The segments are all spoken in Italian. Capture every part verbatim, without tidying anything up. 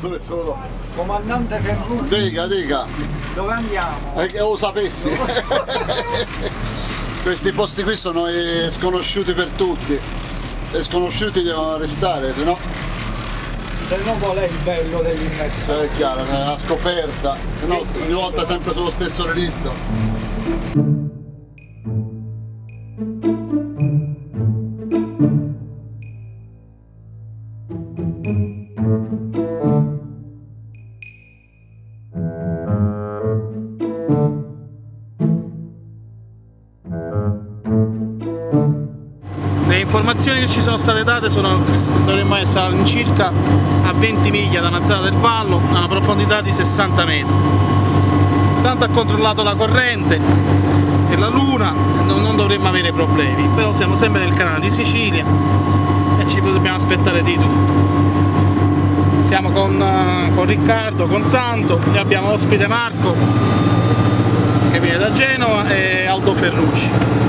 motore solo. Comandante Ferrucci. Dica, dica. Dove andiamo? È che lo sapessi. Questi posti qui sono eh, sconosciuti per tutti. E sconosciuti devono restare, se no. Se no qual è il bello dell'immersione? È chiaro, è una scoperta, se no ogni volta sempre sullo stesso relitto. Le informazioni che ci sono state date sono che dovremmo essere all'incirca a venti miglia da Mazzara del Vallo, a una profondità di sessanta metri. Tanto ha controllato la corrente e la luna, non dovremmo avere problemi, però siamo sempre nel canale di Sicilia e ci dobbiamo aspettare di tutto. Siamo con, con Riccardo, con Santo e abbiamo ospite Marco che viene da Genova e Aldo Ferrucci.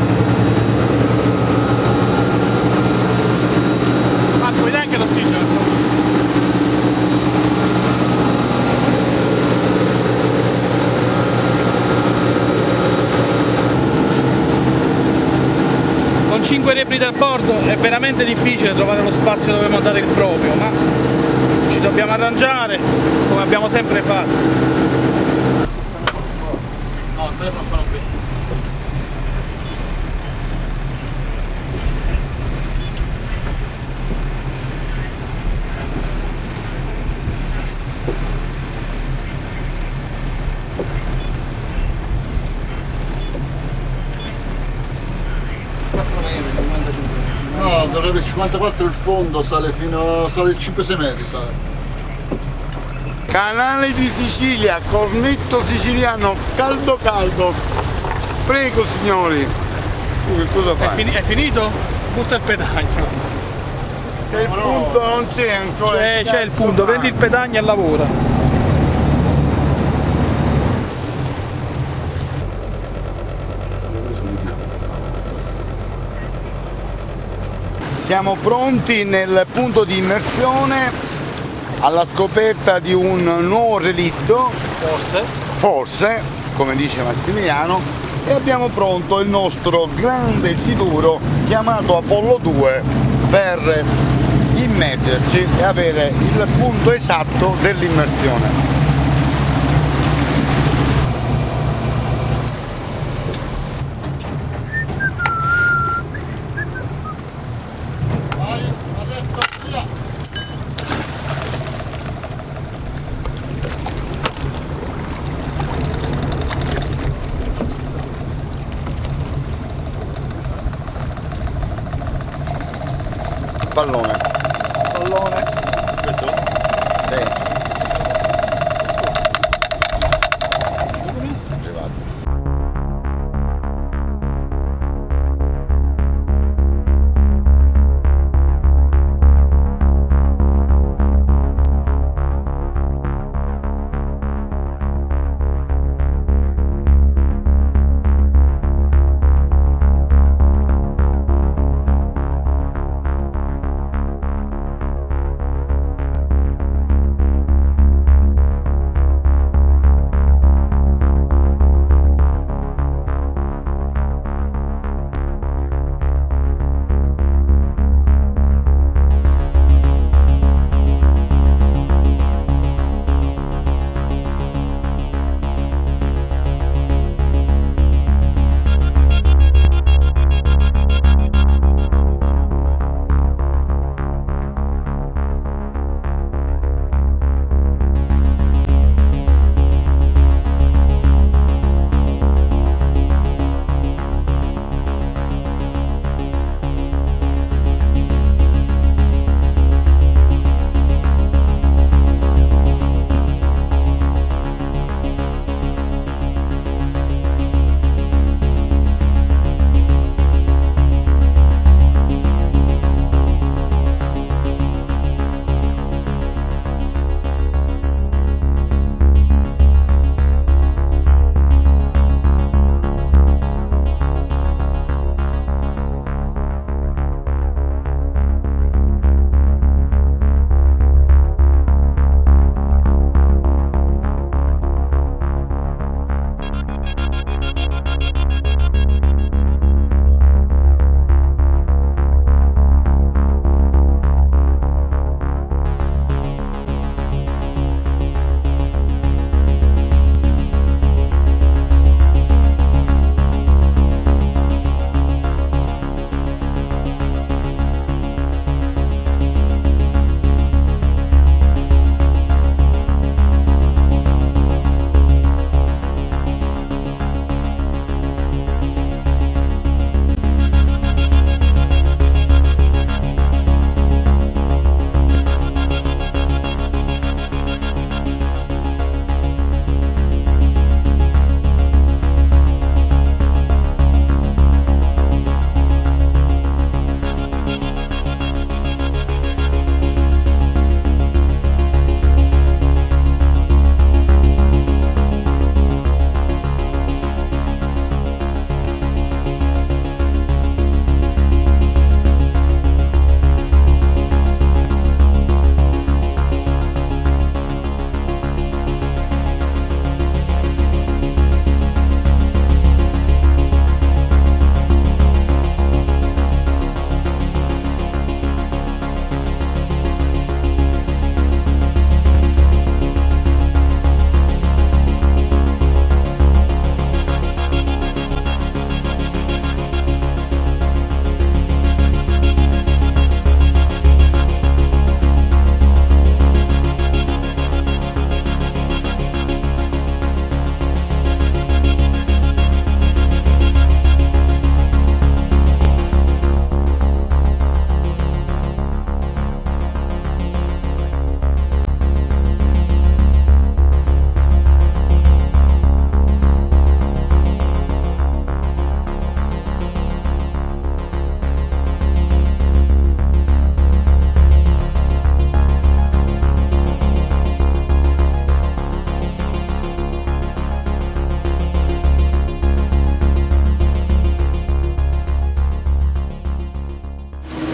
Marco, vedi anche l'ossigeno? Con cinque repli da bordo è veramente difficile trovare lo spazio dove montare il proprio, ma ci dobbiamo arrangiare come abbiamo sempre fatto. No, il telefono ancora qui. No, dovrebbe cinquantaquattro il fondo, sale fino sale cinque sei metri sale. Canale di Sicilia, cornetto siciliano, caldo caldo. Prego signori. Tu che cosa fai? È, fini è finito? Butta il pedagno. Se il punto non c'è ancora. C'è eh, il punto, fai? prendi il pedagno e lavora. Siamo pronti nel punto di immersione alla scoperta di un nuovo relitto, Forse. forse, come dice Massimiliano, e abbiamo pronto il nostro grande sicuro chiamato Apollo due per immergerci e avere il punto esatto dell'immersione. Pallone. Pallone. Questo? Sì. Arrivato.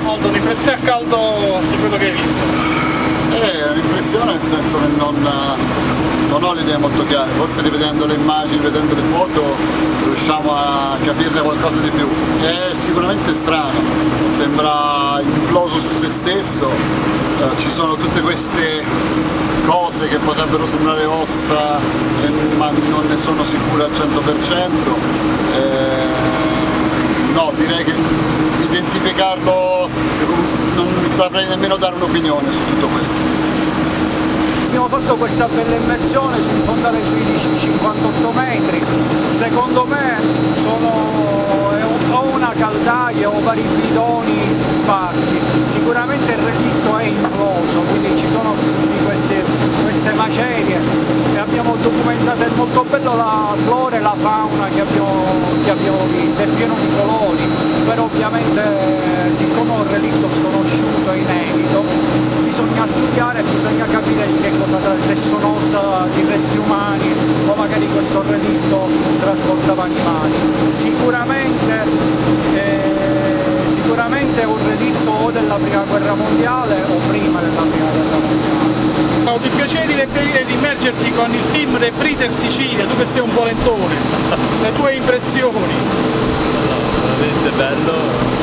Aldo, un'impressione a caldo di quello che hai visto? È un'impressione nel senso che non, non ho le idee molto chiare, forse rivedendo le immagini, vedendo le foto riusciamo a capirne qualcosa di più. È sicuramente strano, sembra imploso su se stesso, eh, ci sono tutte queste cose che potrebbero sembrare ossa, eh, ma non ne sono sicuro al cento per cento. Eh, no, direi che identificarlo non saprei nemmeno dare un'opinione su tutto questo. Abbiamo fatto questa bella immersione su un fondale sui cinquantotto metri, secondo me sono, ho una caldaia o vari bidoni sparsi, sicuramente il relitto è imploso, quindi ci sono tutte queste, queste macerie e abbiamo documentato, è molto bello la flora e la fauna che abbiamo, che abbiamo visto, è pieno di colori, però ovviamente siccome è un relitto sconosciuto e inedito, bisogna studiare, bisogna capire di che cosa tratta, se sono ossa di resti umani o magari questo relitto trasportava animali. Sicuramente, eh, sicuramente è un relitto o della prima guerra mondiale o prima della prima guerra mondiale. Ho il piacere di immergerti con il team del Briter Sicilia, tu che sei un volentone, le tue impressioni? Veramente bello.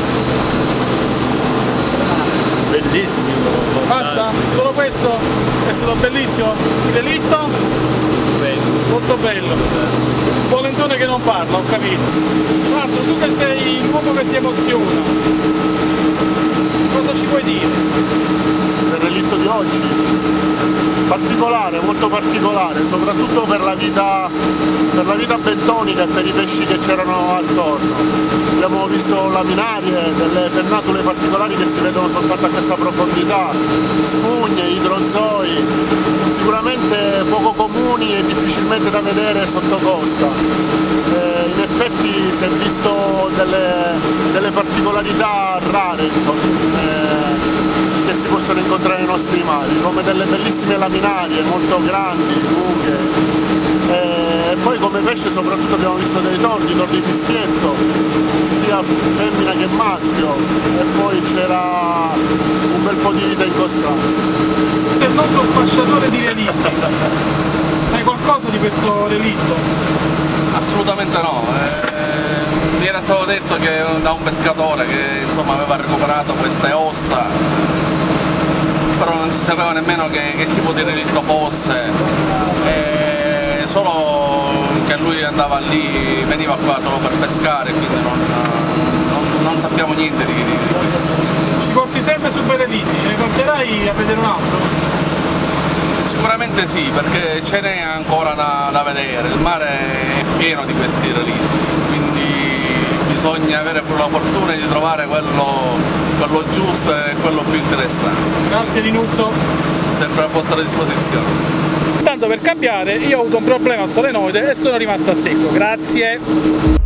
Bellissimo. Basta? Solo questo? È stato bellissimo? Il relitto? Bello. Molto bello. Un volentone che non parla, ho capito. Tra l'altro tu che sei l'uomo che si emoziona, cosa ci puoi dire? Il relitto di oggi? Particolare, molto particolare, soprattutto per la vita, per la vita bentonica e per i pesci che c'erano attorno. Abbiamo visto laminarie, delle pennatule particolari che si vedono soltanto a questa profondità, spugne, idrozoi, sicuramente poco comuni e difficilmente da vedere sotto costa. Eh, in effetti si è visto delle, delle particolarità rare, insomma, eh, che si possono incontrare nei nostri mari, come delle bellissime laminarie molto grandi, lunghe, e poi come pesce soprattutto abbiamo visto dei tordi, tordi di fischietto, sia femmina che maschio, e poi c'era un bel po' di vita incostante. Il nostro spacciatore di relitti, sai qualcosa di questo relitto? Assolutamente no, eh, mi era stato detto che da un pescatore che insomma aveva recuperato queste ossa, però non si sapeva nemmeno che, che tipo di relitto fosse, e solo che lui andava lì, veniva qua solo per pescare, quindi non, non, non sappiamo niente di, di, di questo. Ci porti sempre su bei relitti, ce ne porterai a vedere un altro? Sicuramente sì, perché ce n'è ancora da, da vedere, il mare è pieno di questi relitti, quindi bisogna avere pure la fortuna di trovare quello, quello giusto e quello più interessante. Grazie Linuzzo. Sempre a vostra disposizione. Tanto per cambiare, io ho avuto un problema al solenoide e sono rimasto a secco, grazie.